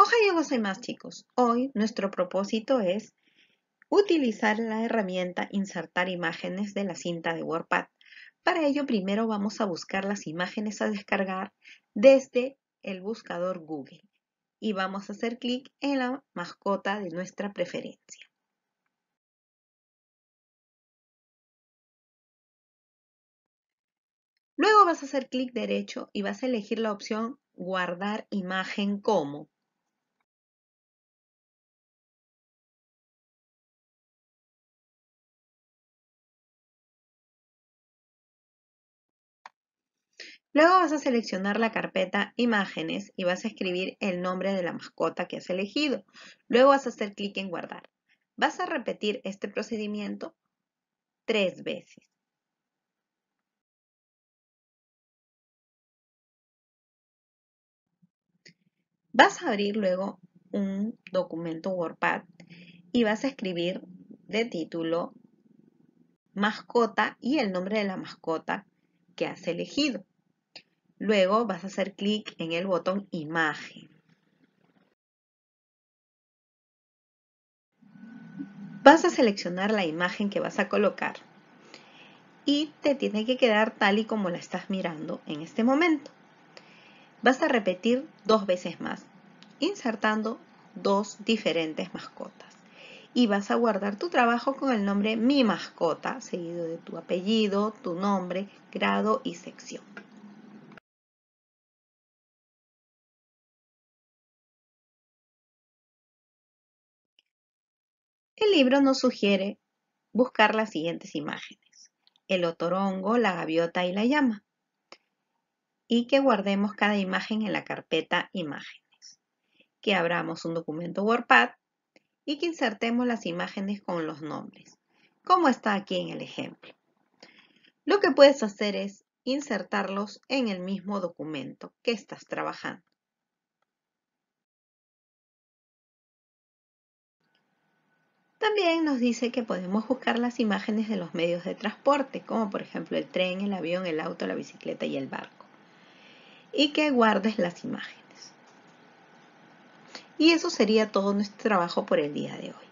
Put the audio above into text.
Ohayou gozaimasu, chicos. Hoy nuestro propósito es utilizar la herramienta Insertar imágenes de la cinta de WordPad. Para ello, primero vamos a buscar las imágenes a descargar desde el buscador Google y vamos a hacer clic en la mascota de nuestra preferencia. Luego vas a hacer clic derecho y vas a elegir la opción Guardar imagen como. Luego vas a seleccionar la carpeta Imágenes y vas a escribir el nombre de la mascota que has elegido. Luego vas a hacer clic en Guardar. Vas a repetir este procedimiento 3 veces. Vas a abrir luego un documento WordPad y vas a escribir de título mascota y el nombre de la mascota que has elegido. Luego vas a hacer clic en el botón Imagen. Vas a seleccionar la imagen que vas a colocar y te tiene que quedar tal y como la estás mirando en este momento. Vas a repetir 2 veces más, insertando 2 diferentes mascotas. Y vas a guardar tu trabajo con el nombre Mi Mascota, seguido de tu apellido, tu nombre, grado y sección. El libro nos sugiere buscar las siguientes imágenes: el otorongo, la gaviota y la llama. Y que guardemos cada imagen en la carpeta Imágenes. Que abramos un documento WordPad y que insertemos las imágenes con los nombres, como está aquí en el ejemplo. Lo que puedes hacer es insertarlos en el mismo documento que estás trabajando. También nos dice que podemos buscar las imágenes de los medios de transporte, como por ejemplo el tren, el avión, el auto, la bicicleta y el barco. Y que guardes las imágenes. Y eso sería todo nuestro trabajo por el día de hoy.